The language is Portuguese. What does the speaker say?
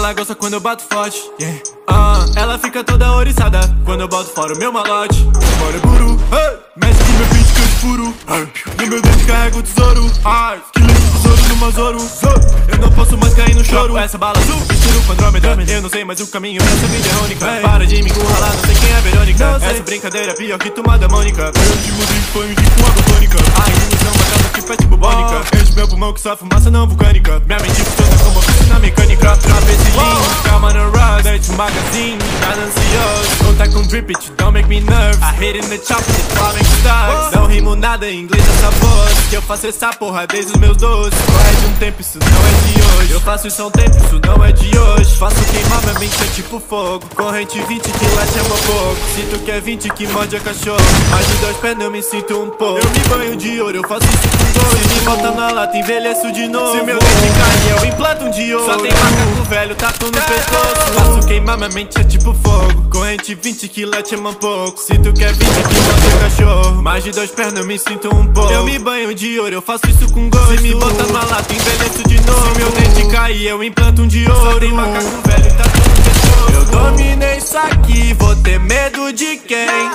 Ela gosta quando eu bato forte, yeah. Ela fica toda oriçada quando eu boto fora o meu malote. Bora guru, hey. Mexe no meu beat que eu furo, hey. No meu dente carrego o tesouro, ai. Esqueleto tesouro no Mazoro, eu não posso mais cair no choro. Essa bala azul, estilo Andrômeda. Eu não sei mais o caminho dessa vida é única, hey. Para de me encurralar, não sei quem é Verônica. Essa brincadeira é pior que tomada mônica. Eu te mudei de banho de com água tônica. A ilusão matava que faz bubônica. Enche meu pulmão que só fumaça não vulcânica. Minha mente funciona como oficina mecânica. Trapezinho, calma no rush. Deixa o magazine, nada ansioso. Conta com drip it, don't make me nervous. I hate in the chopper, it's flowing stars. Não rimo nada em inglês essa voz. Que eu faço essa porra desde os meus 12. Corre de um tempo, isso não é de hoje. Eu faço isso há um tempo, isso não é de hoje. Faço queimar minha mente é tipo fogo. Corrente 20 que late é uma pouco. Se tu quer 20 que morde a cachorro. Mais de 2 pés eu me sinto um pouco. Eu me banho de ouro, eu faço isso com dor. Se me bota na lata, envelheço de novo. Se meu dente cair, eu implanto um de ouro. Só tem macaco velho, tatu no pescoço. Faço queimar minha mente é tipo fogo. Corrente 20 que late é uma pouco. Se tu quer 20 que morde a cachorro. Mais de 2 pés eu me sinto um pouco. Eu me banho de ouro, eu faço isso com gosto. Se me bota na lata, envelheço de novo. Se meu dente cair, eu implanto um de ouro. Só tem macaco velho, tatu no pescoço. Eu dominei isso aqui, vou ter medo de quem?